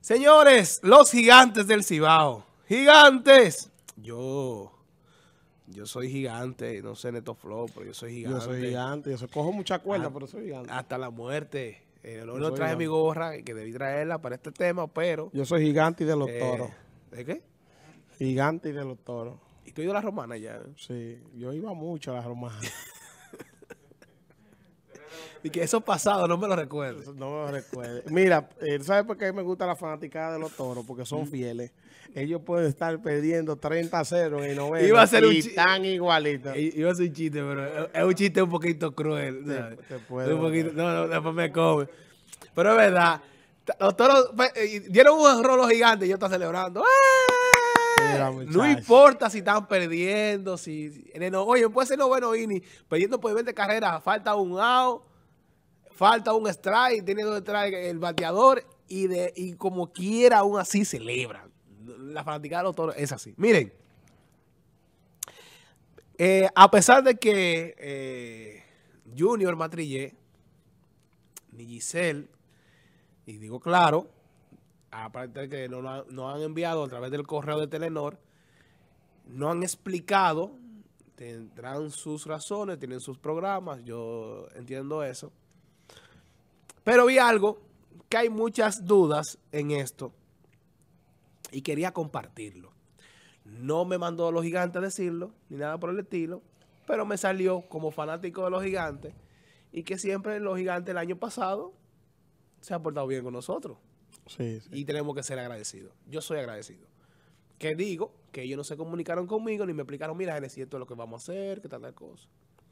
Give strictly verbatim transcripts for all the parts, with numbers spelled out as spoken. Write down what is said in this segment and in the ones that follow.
Señores, los gigantes del Cibao. ¡Gigantes! Yo, yo soy gigante, no sé Neto Flow, pero yo soy gigante. Yo soy gigante, yo soy, cojo mucha cuerda, Ah, pero soy gigante. Hasta la muerte. Eh, no, Yo no soy traje gigante. mi gorra, que debí traerla para este tema, pero... Yo soy gigante y de los eh, toros. ¿De qué? Gigante y de los toros. ¿Y tú has ido a la romana ya? Sí, yo iba mucho a la romana. Y que eso pasado, no me lo recuerdo. No me lo recuerdo. Mira, eh, ¿sabes por qué me gusta la fanaticada de los toros? Porque son fieles. Ellos pueden estar perdiendo treinta a cero en el noveno Iba a ser un y chi- tan igualitos. I- Iba a ser un chiste, pero es un chiste un poquito cruel. ¿sabes? te puede Un poquito, matar. no, no, después me come. Pero es verdad. Los toros pues, eh, dieron un error los gigantes y yo estoy celebrando. ¡Eh! Mira, No muchacho. importa si están perdiendo, si en el no- oye, puede ser noveno inning, perdiendo por veinte carreras, falta un out, falta un strike, tiene dos strikes el bateador y de y como quiera aún así celebran. La fanaticada de los toros es así. Miren, eh, a pesar de que eh, Junior Matrillé, ni Giselle, y digo claro, aparte de que nos no, no han enviado a través del correo de Telenor, no han explicado, tendrán sus razones, tienen sus programas, yo entiendo eso. Pero vi algo, que hay muchas dudas en esto, y quería compartirlo. No me mandó a los gigantes a decirlo, ni nada por el estilo, pero me salió como fanático de los gigantes, y que siempre los gigantes el año pasado se han portado bien con nosotros. Sí, sí. Y tenemos que ser agradecidos. Yo soy agradecido. Que digo que ellos no se comunicaron conmigo ni me explicaron, mira, Genesis, esto es lo que vamos a hacer, qué tal, tal cosa.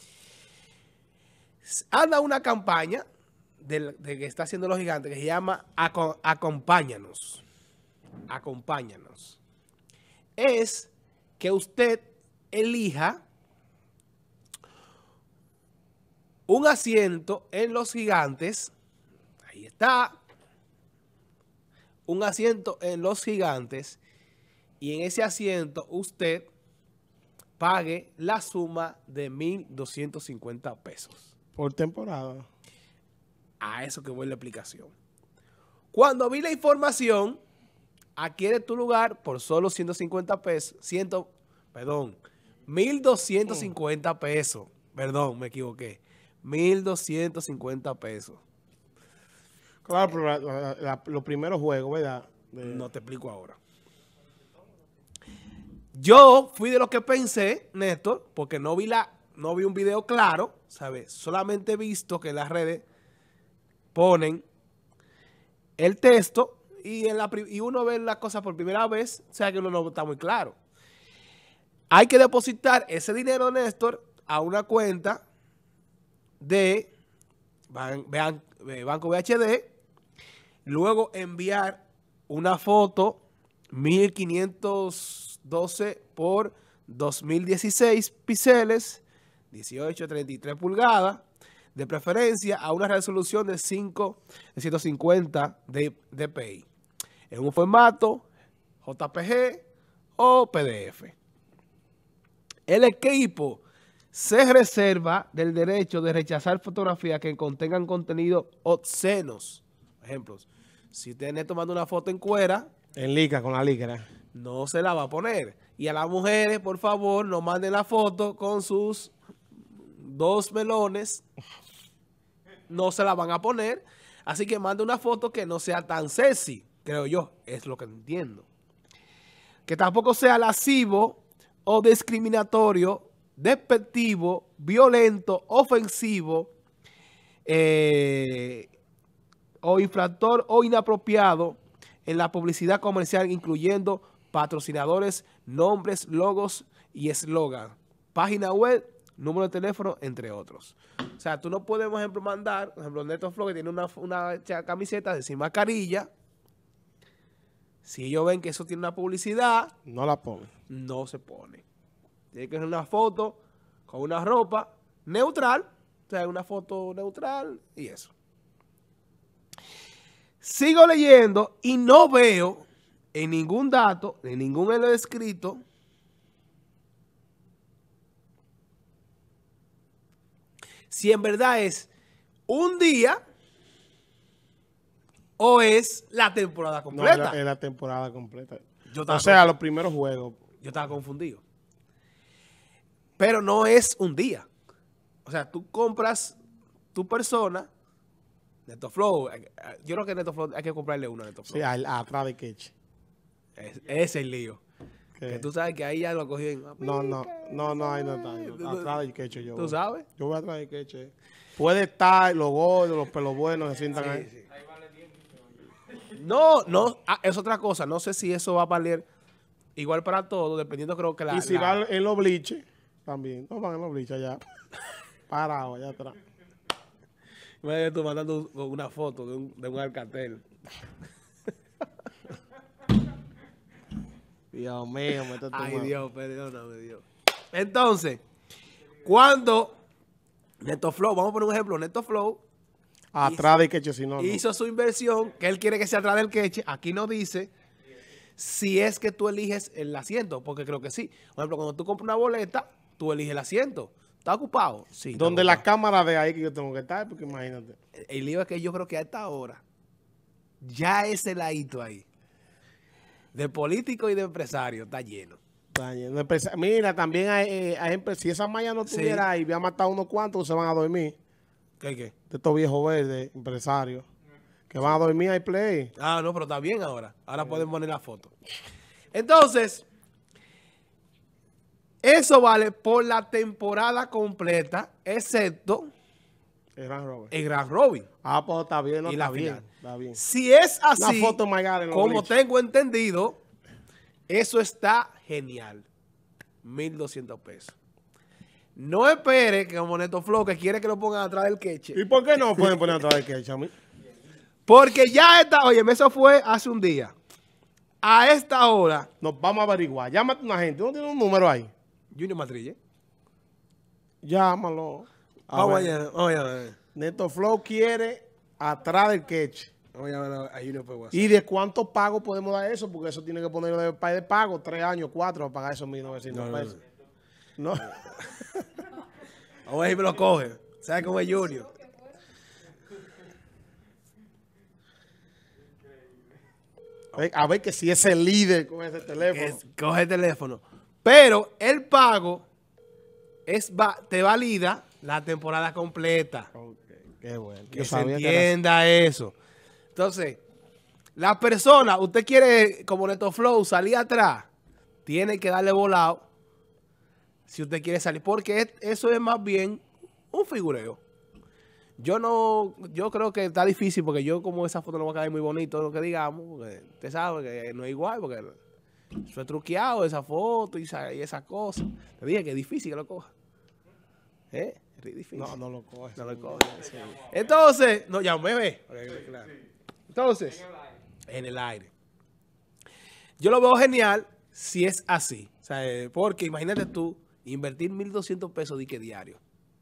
Anda una campaña de, de que está haciendo los gigantes que se llama Aco- Acompáñanos. Acompáñanos. Es que usted elija un asiento en los gigantes. Ahí está. Un asiento en los gigantes y en ese asiento usted pague la suma de mil doscientos cincuenta pesos. Por temporada. A eso que voy la explicación. Cuando vi la información, adquiere tu lugar por solo ciento cincuenta pesos, cien, perdón, mil doscientos cincuenta pesos. Perdón, me equivoqué. mil doscientos cincuenta pesos. Claro, pero la- la- la- los primeros juegos, ¿verdad? De- No te explico ahora. Yo fui de los que pensé, Néstor, porque no vi la, no vi un video claro, ¿sabes? Solamente he visto que en las redes ponen el texto y, en la, pri- y uno ve las cosas por primera vez, o sea que uno no está muy claro. Hay que depositar ese dinero, Néstor, a una cuenta de ban- ban- eh, Banco B H D, luego enviar una foto mil quinientos doce por dos mil dieciséis píxeles, dieciocho treinta y tres pulgadas, de preferencia a una resolución de cinco de ciento cincuenta de dpi, en un formato J P G o P D F. El equipo se reserva del derecho de rechazar fotografías que contengan contenido obscenos. Ejemplos, si usted está tomando una foto en cuera, En liga, con la liga. no se la va a poner. Y a las mujeres, por favor, no manden la foto con sus dos melones. No se la van a poner. Así que mande una foto que no sea tan sexy, creo yo. Es lo que entiendo. Que tampoco sea lascivo o discriminatorio, despectivo, violento, ofensivo, eh, o infractor o inapropiado en la publicidad comercial, incluyendo patrocinadores, nombres, logos y eslogan, página web, número de teléfono, entre otros. O sea, tú no puedes, por ejemplo, mandar, por ejemplo, Neto Flow, que tiene una, una cha- camiseta de sin mascarilla. Si ellos ven que eso tiene una publicidad, No la pongo. no se pone. Tiene que ser una foto con una ropa neutral, o sea, una foto neutral y eso. Sigo leyendo y no veo en ningún dato, en ningún hilo escrito, si en verdad es un día o es la temporada No, completa. es la, la temporada completa. Yo O sea, los primeros juegos. Yo estaba confundido. Pero no es un día. O sea, tú compras tu persona, NetoFlow. Yo creo que NetoFlow hay que comprarle una a NetoFlow. Sí, al, atrás de Keche. Es, ese es el lío. ¿Qué? Que tú sabes que ahí ya lo cogí en... No, no, no, no, ahí no está. No, atrás del Keche yo ¿Tú voy. sabes? Yo voy atrás del Keche. Puede estar los gordos, los pelos buenos se sientan Sí, ahí. sí. No, no, ah, es otra cosa. No sé si eso va a valer igual para todos, dependiendo creo que la... Y si la- van en los bliches, también. No van en los bliches allá. Parado allá atrás. Imagínate tú mandando un- una foto de un, de un Alcatel. Dios mío, me está Ay, tomando. Dios, perdóname, Dios. Entonces, cuando NetoFlow, vamos a poner un ejemplo, NetoFlow Atrás del Keche, si no, no. hizo su inversión, que él quiere que sea atrás del queche, aquí no dice si es que tú eliges el asiento, porque creo que sí. Por ejemplo, cuando tú compras una boleta, tú eliges el asiento. ¿Está ocupado? Sí. está Donde la ocupado. cámara de ahí que yo tengo que estar, porque imagínate. El lío es que yo creo que a esta hora, ya ese ladito ahí, de político y de empresario, está lleno. Está lleno de empresa- Mira, también hay, eh, hay empresas. Si esa malla no Sí. estuviera ahí, voy a matar unos cuantos que se van a dormir. ¿Qué, qué? De estos viejos verdes, empresarios. Que van a dormir ahí play. Ah, no, pero está bien ahora. Ahora pueden poner la foto. Entonces, eso vale por la temporada completa, excepto El Gran Robert. el Grand Robin. Ah, pues está bien, no Y está la bien. final. Está bien. Si es así, Una foto más grande en los como bleachers. tengo entendido, eso está genial. mil doscientos pesos. No espere que como NetoFlow, que quiere que lo pongan atrás del queche. ¿Y por qué no pueden poner atrás del Keche a mí? Porque ya está, oye, eso fue hace un día. A esta hora, Nos vamos a averiguar. Llámate a una gente. ¿Tú no tienes un número ahí? Junior Matrille. Llámalo. A Vamos ver. allá, vamos allá. NetoFlow quiere atrás del Keche. Vamos a ver a Junior por WhatsApp. ¿Y de cuántos pagos podemos dar eso? Porque eso tiene que ponerlo de, pa- de pago, tres años, cuatro, para pagar esos mil novecientos No, no, no. pesos. No. Vamos a ver si me lo coge. ¿Sabes cómo es Junior? A ver, a ver que si es el líder con ese Que teléfono. es- coge el teléfono. Pero el pago es va- te valida la temporada completa. Ok, qué bueno. Que Yo se sabía que era entienda eso. Entonces, la persona, usted quiere, como NetoFlow, salir atrás, tiene que darle volado si usted quiere salir. Porque es- eso es más bien un figureo. Yo no, yo creo que está difícil porque yo como esa foto no va a quedar muy bonito, lo que digamos, porque usted sabe que no es igual, porque eso es truqueado, esa foto y esa, y esa cosa. Te dije que es difícil que lo coja. ¿Eh? Es difícil. No, no lo coge. No lo coge. Entonces, no, ya me ve. Ok, claro. Entonces, en el aire. Yo lo veo genial si es así. O sea, eh, porque imagínate tú invertir mil doscientos pesos de que diario.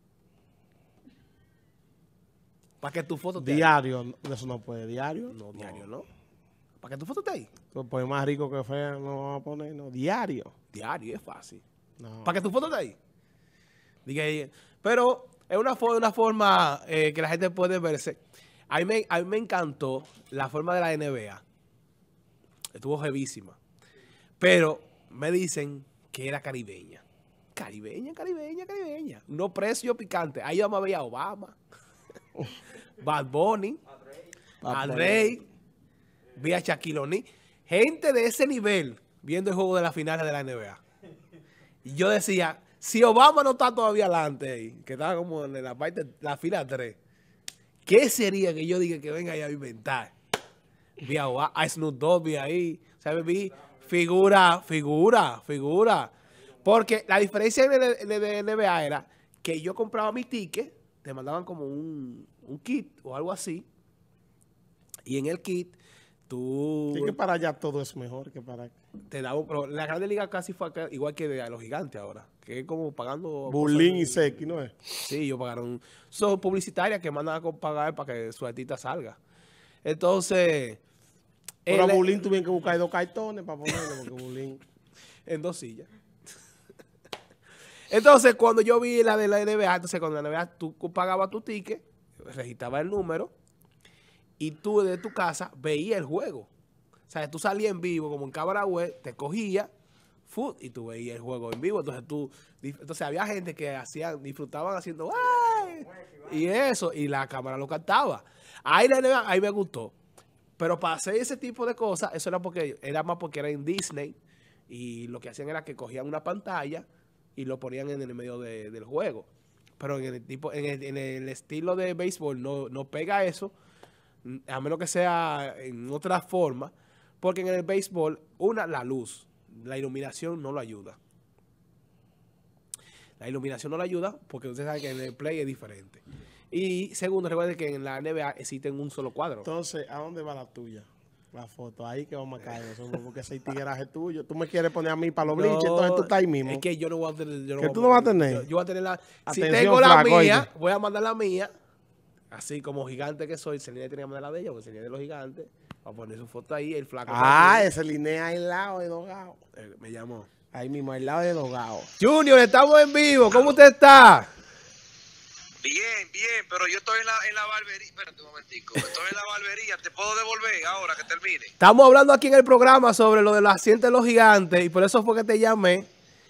Para que tu foto esté ahí. Diario, eso no puede, diario. No, diario no. Para que tu foto esté ahí. Pues más rico que fea no vamos a poner, no, diario. Diario es fácil. No. Para que tu foto esté ahí. Diga ahí. Pero es una, fo- una forma eh, que la gente puede verse. A mí, me, a mí me encantó la forma de la N B A. Estuvo jevísima. Pero me dicen que era caribeña. Caribeña, caribeña, caribeña. Unos precios picantes. Ahí vamos a ver a Obama, Bad Bunny, a Drake, vi a Shaquille O'Neal. Gente de ese nivel viendo el juego de las finales de la N B A. Y yo decía, si Obama no está todavía adelante ahí, que estaba como en la parte, la fila tres, ¿qué sería que yo diga que venga ahí a inventar? Vi a, Obama, a Snoop Dogg, vi ahí, ¿sabes? Vi figura, figura, figura. Porque la diferencia de, de, de N B A era que yo compraba mi ticket, te mandaban como un, un kit o algo así, y en el kit tú Sí que para allá todo es mejor que para acá. te daban, pero la Grande Liga casi fue acá, igual que de los gigantes ahora, que es como pagando... Bulín y cosas- Seki, ¿no es? Sí, ellos pagaron. Son publicitarias que mandan a pagar para que su artista salga. Entonces, Pero a él- Bulín tuvieron que buscar dos cartones para ponerlo, porque Bulín... en dos sillas. Entonces, cuando yo vi la de la N B A, entonces cuando la N B A tú pagabas tu ticket, registraba el número y tú desde tu casa veías el juego. O sea, tú salías en vivo como en cámara web, te cogía food, y tú veías el juego en vivo. Entonces tú, entonces había gente que hacían, disfrutaban haciendo ¡ay! Y eso, y la cámara lo captaba. Ahí, ahí me gustó. Pero para hacer ese tipo de cosas, eso era porque era más porque era en Disney, y lo que hacían era que cogían una pantalla y lo ponían en el medio de, del juego. Pero en el tipo, en el, en el estilo de béisbol no, no pega eso, a menos que sea en otra forma, porque en el béisbol, una, la luz, la iluminación no lo ayuda. La iluminación no lo ayuda porque usted sabe que en el play es diferente. Y segundo, recuerde que en la N B A existen un solo cuadro. Entonces, ¿a dónde va la tuya? La foto, ahí que vamos a caer nosotros, porque ese tigueraje tuyo. Tú me quieres poner a mí para los No, bleachers, entonces tú estás ahí mismo. Es que yo no voy a tener. Yo no ¿Que voy tú a no vas a poner- tener? Yo, yo voy a tener la. Si Atención, tengo la flaco, mía, oíste. voy a mandar la mía. Así como gigante que soy, Celine tenía que mandar la de ella, porque Celine de los gigantes. Va a poner su foto ahí, el flaco. Ah, también. ese linea ahí al lado de Dogao. Eh, me llamó. Ahí mismo, al lado de Dogao. Junior, estamos en vivo. ¿Cómo usted está? Bien, bien, pero yo estoy en la, en la barbería. Espérate un momentico. Estoy en la barbería. ¿Te puedo devolver ahora que termine? Estamos hablando aquí en el programa sobre lo de los asientos de los gigantes y por eso fue que te llamé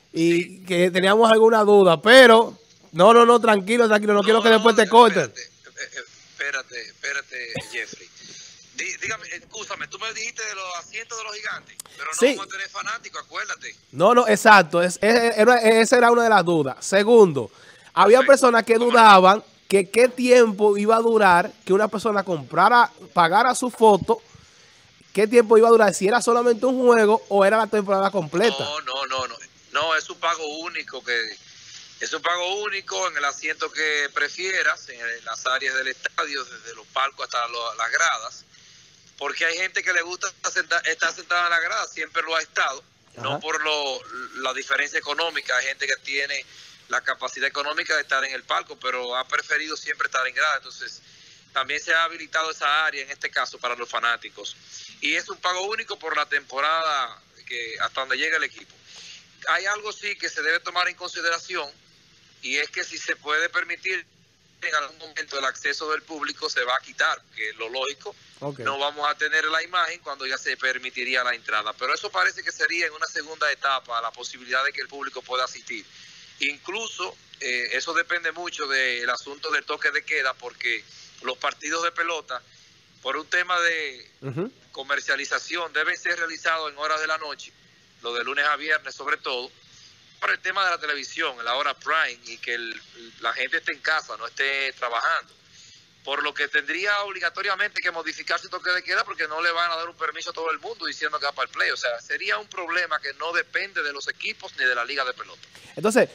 y Sí. que teníamos alguna duda, pero no, no, no, tranquilo, tranquilo, no, quiero que después te corten. Espérate, eh, eh, espérate, espérate, Jeffrey. Dí- dígame, escúchame, tú me dijiste de los asientos de los gigantes, pero no Sí. vamos a tener fanáticos, acuérdate. No, no, exacto, es, es- era- esa era una de las dudas. Segundo, había Perfecto. personas que dudaban que qué tiempo iba a durar que una persona comprara, pagara su foto, qué tiempo iba a durar, si era solamente un juego o era la temporada completa. No, no, no, no. No, es un pago único que es un pago único en el asiento que prefieras, en las áreas del estadio, desde los palcos hasta lo- las gradas, porque hay gente que le gusta estar senta- estar sentada en la grada, siempre lo ha estado, Ajá. no por lo, la diferencia económica, hay gente que tiene la capacidad económica de estar en el palco, pero ha preferido siempre estar en grada, entonces también se ha habilitado esa área, en este caso, para los fanáticos. Y es un pago único por la temporada que hasta donde llega el equipo. Hay algo sí que se debe tomar en consideración, y es que si se puede permitir en algún momento el acceso del público, se va a quitar, que es lo lógico. Ok. No vamos a tener la imagen cuando ya se permitiría la entrada. Pero eso parece que sería en una segunda etapa, la posibilidad de que el público pueda asistir. Incluso eh, eso depende mucho del asunto del toque de queda, porque los partidos de pelota, por un tema de Ujú. comercialización, deben ser realizados en horas de la noche, lo de lunes a viernes sobre todo, por el tema de la televisión, en la hora prime, y que el- la gente esté en casa, no esté trabajando. Por lo que tendría obligatoriamente que modificar su toque de queda, porque no le van a dar un permiso a todo el mundo diciendo que va para el play. O sea, sería un problema que no depende de los equipos ni de la liga de pelota. Entonces,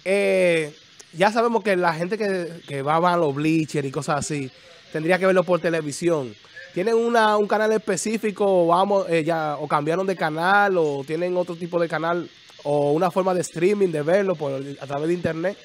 eh, ya sabemos que la gente que, que va a los bleachers y cosas así, tendría que verlo por televisión. ¿Tienen una, un canal específico o, vamos, eh, ya, o cambiaron de canal o tienen otro tipo de canal o una forma de streaming de verlo por, a través de internet?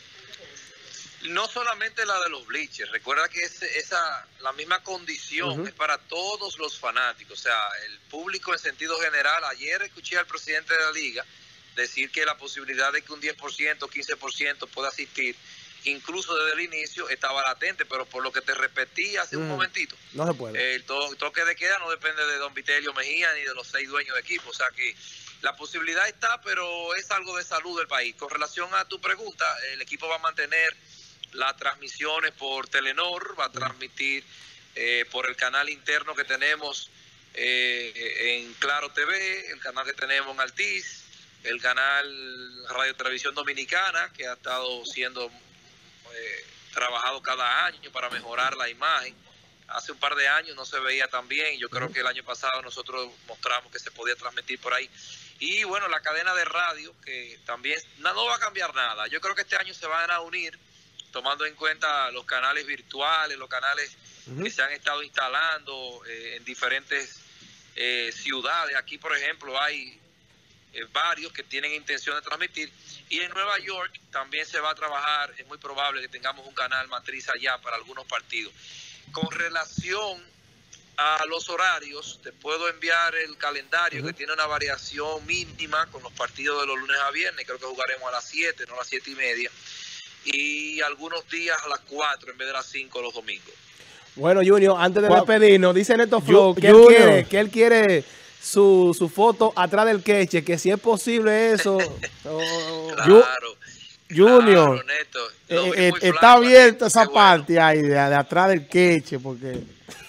No solamente la de los bleachers, recuerda que ese- esa la misma condición Ujú. es para todos los fanáticos, o sea, el público en sentido general. Ayer escuché al presidente de la liga decir que la posibilidad de que un diez por ciento, quince por ciento pueda asistir, incluso desde el inicio, estaba latente, pero por lo que te repetí hace un Mm. momentito, No se puede. el to- toque de queda no depende de don Vitelio Mejía ni de los seis dueños de equipo. O sea que la posibilidad está, pero es algo de salud del país. Con relación a tu pregunta, el equipo va a mantener las transmisiones por Telenor, va a transmitir eh, por el canal interno que tenemos eh, en Claro T V, el canal que tenemos en Altiz, el canal Radio Televisión Dominicana, que ha estado siendo eh, trabajado cada año para mejorar la imagen. Hace un par de años no se veía tan bien. Yo creo que el año pasado nosotros mostramos que se podía transmitir por ahí. Y bueno, la cadena de radio, que también no, no va a cambiar nada. Yo creo que este año se van a unir, tomando en cuenta los canales virtuales, los canales Ujú. que se han estado instalando eh, en diferentes eh, ciudades. Aquí, por ejemplo, hay eh, varios que tienen intención de transmitir. Y en Nueva York también se va a trabajar. Es muy probable que tengamos un canal matriz allá para algunos partidos. Con relación a los horarios, te puedo enviar el calendario, Ujú. que tiene una variación mínima con los partidos de los lunes a viernes. Creo que jugaremos a las siete, no a las siete y media. Y algunos días a las cuatro en vez de las cinco los domingos. Bueno, Junior, antes de ¿Cuál? despedirnos, dice Neto Flow Ju- que él Junior. quiere, que él quiere su, su foto atrás del queche, que si es posible eso. oh, Claro. Junior, Claro, Neto. eh, Lo vi eh, muy está flaco, abierta qué esa bueno. parte ahí, de, de atrás del queche, porque...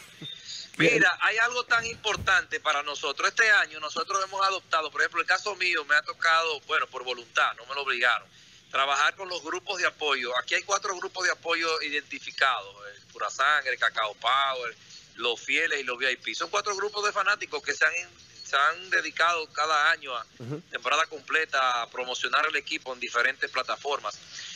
Mira, hay algo tan importante para nosotros. Este año nosotros hemos adoptado, por ejemplo, el caso mío me ha tocado, bueno, por voluntad, no me lo obligaron, trabajar con los grupos de apoyo. Aquí hay cuatro grupos de apoyo identificados, el Pura Sangre, Cacao Power, los Fieles y los V I P. Son cuatro grupos de fanáticos que se han, se han dedicado cada año a uh-huh. temporada completa a promocionar el equipo en diferentes plataformas.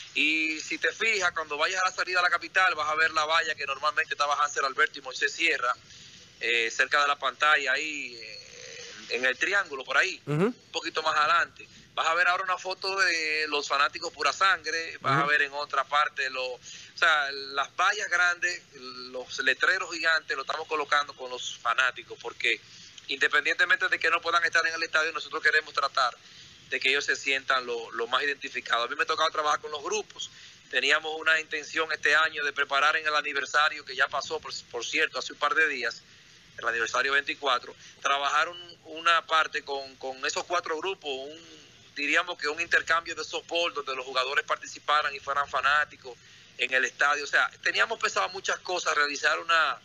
Y si te fijas, cuando vayas a la salida a la capital, vas a ver la valla que normalmente estaba Hansel Alberto y Moisés Sierra, eh, cerca de la pantalla, ahí eh, en el triángulo, por ahí, uh-huh. un poquito más adelante. Vas a ver ahora una foto de los fanáticos Pura Sangre, vas uh-huh. a ver en otra parte los, o sea, las vallas grandes, los letreros gigantes, lo estamos colocando con los fanáticos, porque independientemente de que no puedan estar en el estadio, nosotros queremos tratar de que ellos se sientan lo, lo más identificados. A mí me ha tocado trabajar con los grupos. Teníamos una intención este año de preparar en el aniversario, que ya pasó, por, por cierto, hace un par de días, el aniversario veinticuatro, trabajar un, una parte con, con esos cuatro grupos, un, diríamos que un intercambio de softball donde los jugadores participaran y fueran fanáticos en el estadio. O sea, teníamos pensado muchas cosas, realizar una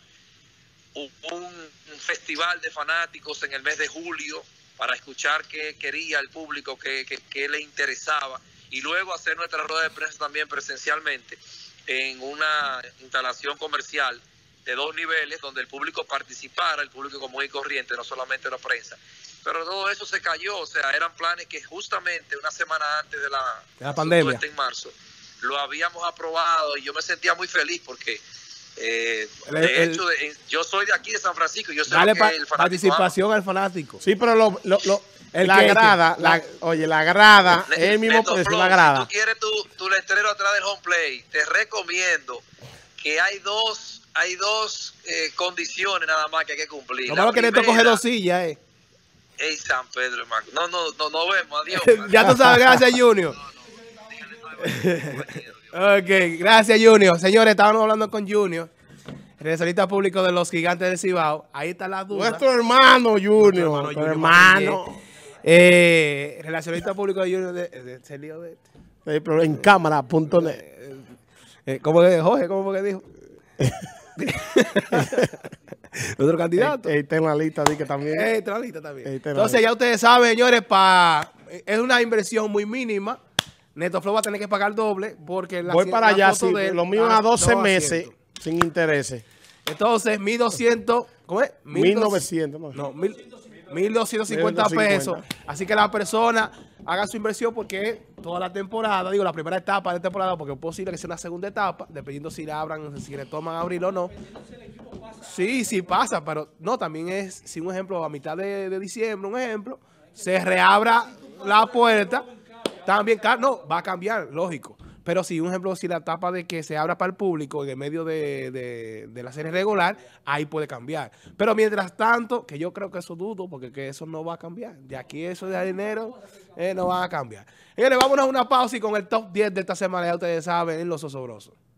un, un festival de fanáticos en el mes de julio para escuchar qué quería el público, qué, qué, qué le interesaba, y luego hacer nuestra rueda de prensa también presencialmente en una instalación comercial de dos niveles donde el público participara, el público común y corriente, no solamente la prensa. Pero todo eso se cayó, o sea, eran planes que justamente una semana antes de la, de la pandemia, en marzo, lo habíamos aprobado y yo me sentía muy feliz porque, eh, el, de el, hecho, de, yo soy de aquí, de San Francisco, yo sé dale lo que pa el fanático participación ama. al fanático. Sí, pero lo, lo, lo el la queche, grada, la, la, oye, la grada, Ne es el mismo Neto precio, Flow, la grada. Si tú quieres tu, tu letrero atrás del home play, te recomiendo que hay dos, hay dos eh, condiciones nada más que hay que cumplir. Lo malo que Neto coge dos sillas, eh. Ey, San Pedro, hermano. No, no, no, no vemos, adiós. Ya tú sabes, gracias, Junior. Ok, gracias, Junior. Señores, estábamos hablando con Junior, relacionista público de los Gigantes del Cibao. Ahí está la duda. Nuestro hermano Junior. Nuestro hermano. Junior, hermano. Eh, relacionista público de Junior de, de, de, de, de, de en cámara punto net. Eh, eh, ¿Cómo que Jorge? ¿Cómo fue que dijo? Nuestro candidato. Ey, está en la lista, di que también. Ey, está en la lista también. Ey, Entonces, lista. ya ustedes saben, señores, pa, es una inversión muy mínima. Neto Flow va a tener que pagar doble porque la, voy para la allá, foto sí, de él, lo mío a doce meses asientos. Sin intereses. Entonces, mil doscientos, ¿cómo es? mil novecientos, no. No, mil doscientos cincuenta pesos. Así que la persona haga su inversión porque es toda la temporada, digo, la primera etapa de temporada, porque es posible que sea una segunda etapa, dependiendo si la abran, si le toman a abrir o no. Sí, sí pasa, pero no, también es, si un ejemplo, a mitad de, de diciembre, un ejemplo, se reabra la puerta, también, no, va a cambiar, lógico. Pero si, un ejemplo, si la etapa de que se abra para el público en el medio de, de, de la serie regular, ahí puede cambiar. Pero mientras tanto, que yo creo que eso dudo, porque que eso no va a cambiar. De aquí eso de dinero eh, no va a cambiar. Señores, vámonos a una pausa y con el top diez de esta semana, ya ustedes saben, en Los Osobrosos.